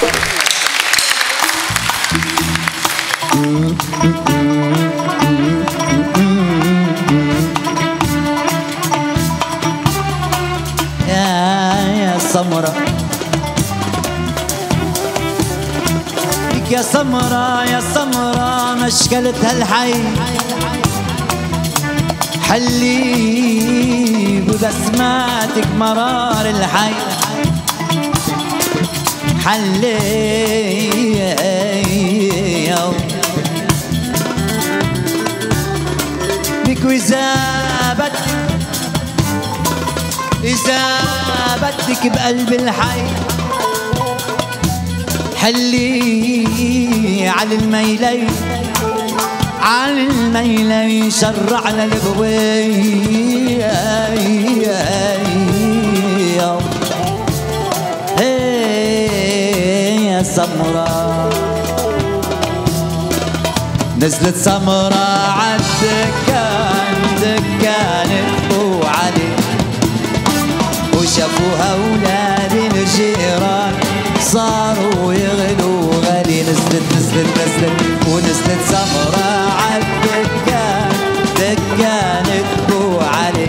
يا سمرة يا سمرة يا سمرة مشكلتها الحي حلي ببسماتك مرار الحي حلي بك وإذا بدك بقلب الحي حلي على الميلين شرعنا القوي يا سمرة نزلت سمرة عالدكان دكان وعلي وشافوها ولاد الجيران صاروا يغلوا غالي نزلت ونزلت سمرة عالدكان دكان وعلي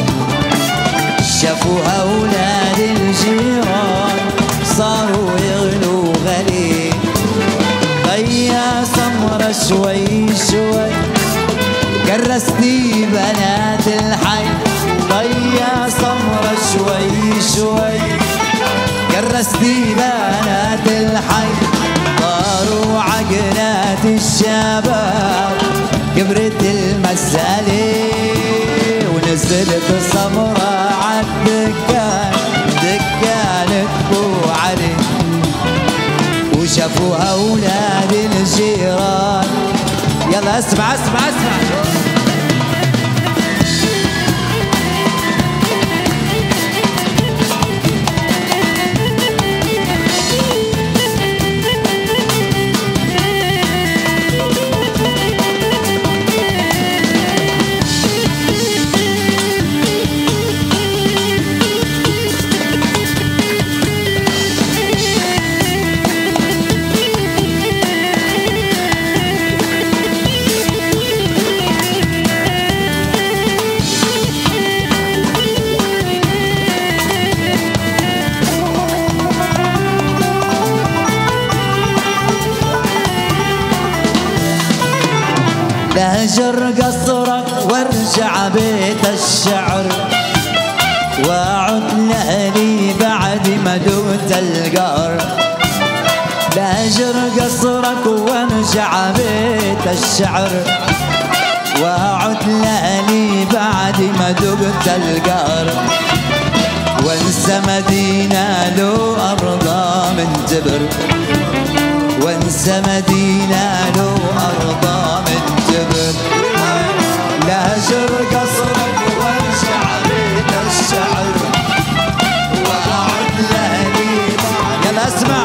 شافوها ولاد الجيران صاروا يغلوا غالي يا سمرة شوي شوي كرستي بنات الحي يا سمرة شوي شوي كرستي بنات الحي طاروا عقلات الشباب كبرت المسألة ونزلت سمرة عالدكان دكان وعلي وشافوها أولاد الجيران يلا اسمع اسمع اسمع لهجر قصرك وارجع بيت الشعر واعد لأهلي بعد ما دوت القهر لهجر قصرك وارجع بيت الشعر واعد لأهلي بعد ما دوت القهر وانسى مدينة لو أرضى من جبر وانسى مدينة لو أرضى من جبر لهجر قصرك وارجع بيت الشعر واعد لأهلي يلا اسمع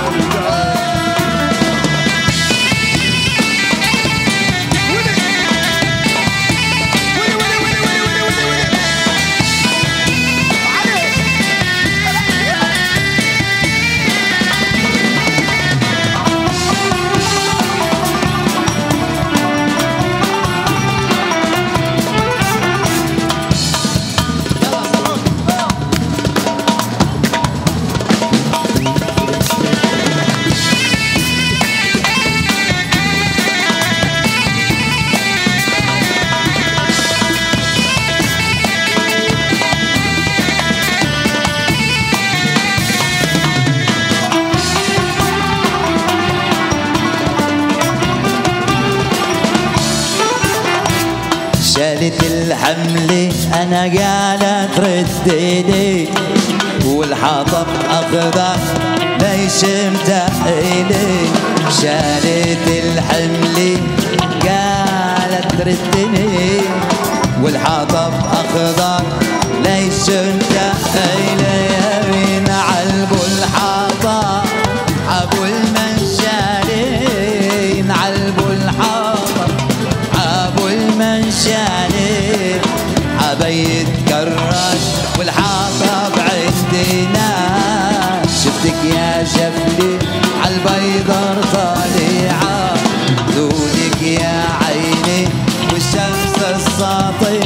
شالت الحملة أنا قالت رديدي والحطب أخضر ليش متقلي شالت الحملة قالت ردني والحطب أخضر ليش متقلي نعلبوا الحطب أبو المنشالي نعلبوا الحطب أبو المنشالي عبيد كراش والحطب عندنا شفتك يا شفلي بيضر طالعة دونك يا عيني والشمس الساطعة